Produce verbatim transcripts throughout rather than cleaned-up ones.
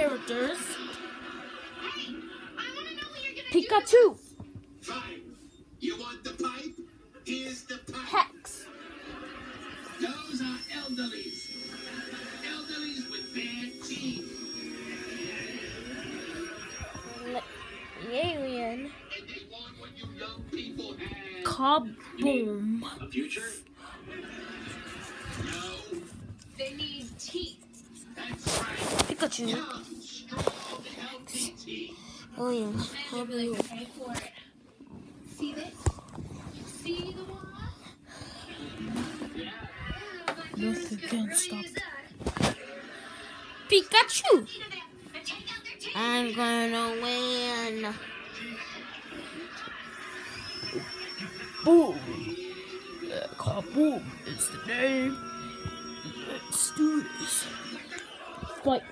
characters. Pikachu. Fine. You want the pipe? Here's the pipe. Hex. Those are elderlies. Elderlies with bad teeth. Alien. And they want what you young people have. Kaboom. A future? No. They need teeth. That's right. Pikachu. Young, strong, healthy teeth. Alien. And they'll be like, pay for it. See this? See the wall? Nothing can stop. Pikachu. I'm gonna win. Boom. Yeah, Kaboom is the name. Let's do this. Fight.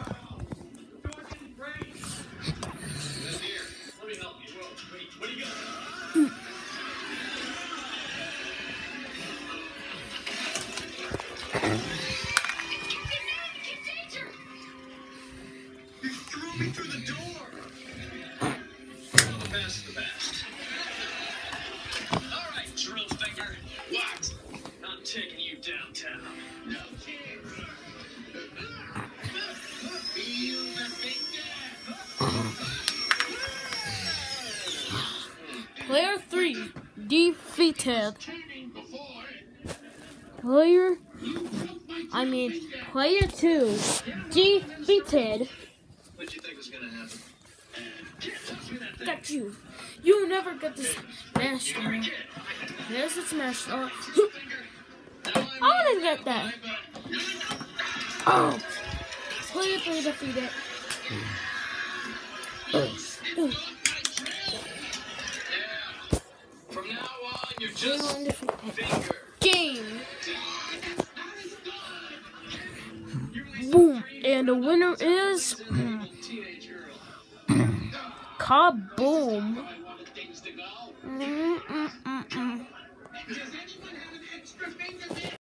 You threw me through the door. Best the best. All right, drill finger. What? I'm taking you downtown. No chance. Feel the finger. Player three defeated. Turning before. Player, You broke my I mean, player two defeated. What did you think was gonna happen? Can't touch me that thing. Got you. You never get to smash star. There's the smash star. I want to get that. Oh, player three defeated. From now on, you're just Player one defeated. finger. Game. Boom. And the winner is Teenage girl. Kaboom. I wanted things to go. Mm -mm -mm -mm. Does anyone have an extra finger there?